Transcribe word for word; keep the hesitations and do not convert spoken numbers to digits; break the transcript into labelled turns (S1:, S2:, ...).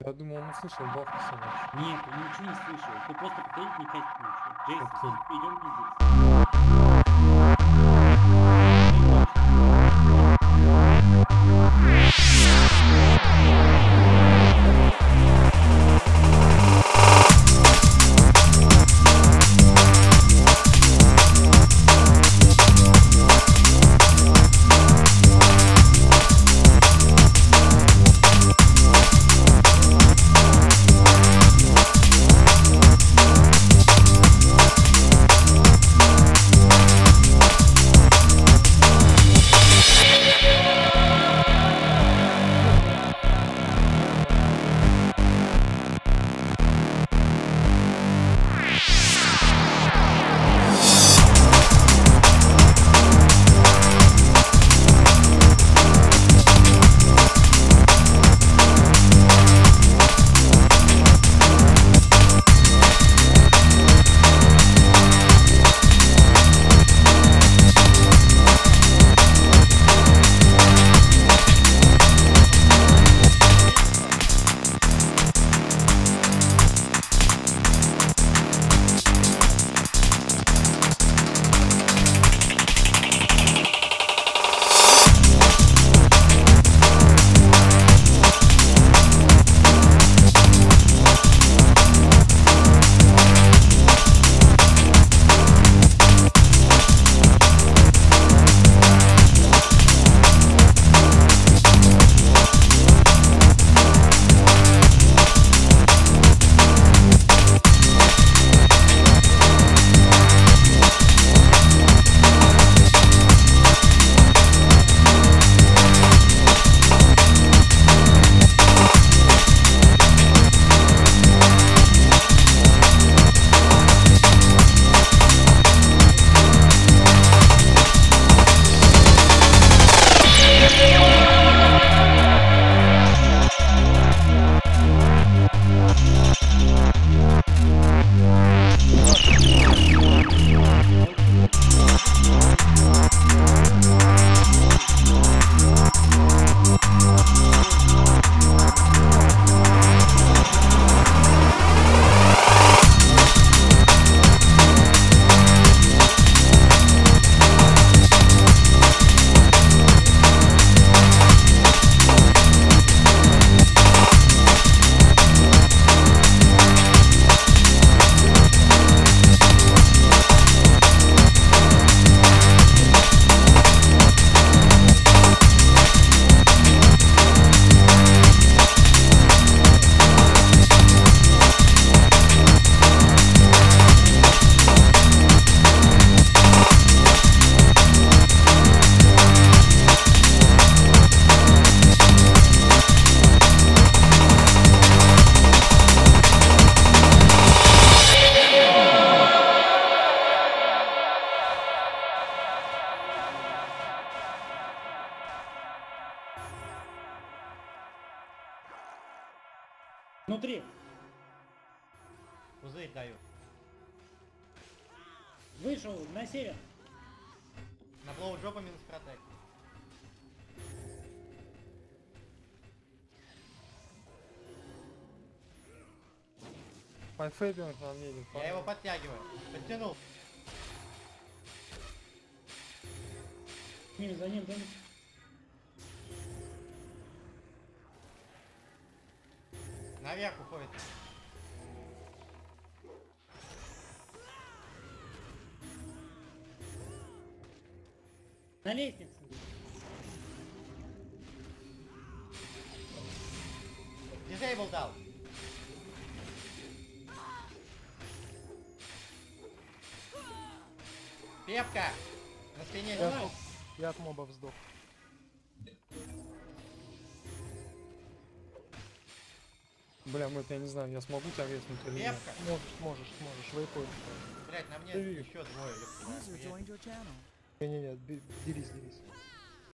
S1: Я думал, он услышал бафнулся наш.
S2: Нет, он ничего не слышал. Ты просто повторить не пять получил. Джейсон,
S1: Окей.
S2: идем пиздец. Внутри.
S3: Пузырь даю.
S2: Вышел на север.
S3: На блоу джопа минус протек.
S1: Пайфейбинг нам едет.
S3: Я его подтягиваю. Подтянул.
S2: За ним, за ним, за ним.
S3: Наверх уходит.
S2: На лестнице.
S3: Дизейбл дал. Пепка! На спине
S1: Я,
S3: лежал.
S1: я от мобов сдох. Бля, Мэт, я не знаю, я смогу тебя резнуть или нет.
S3: Пепка!
S1: Можешь, можешь, можешь, вейпой.
S3: Блять, на мне
S1: Ты-
S3: еще двое. ёпта, на
S4: User
S3: спине.
S4: joined your channel.
S1: Не-не-не, бе- делись, делись.